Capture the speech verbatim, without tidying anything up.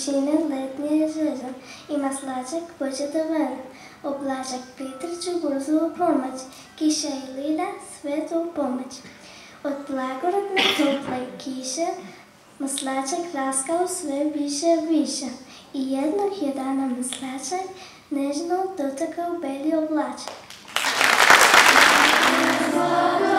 чинен летния жизнь и маслачек почета вен. Облачек притрчу бързо промъч, киша и лиля светло помъч. От благородна топла киша, маслачек раскал све више више. И едно хирана маслачек нежно дотъкал бели облачек.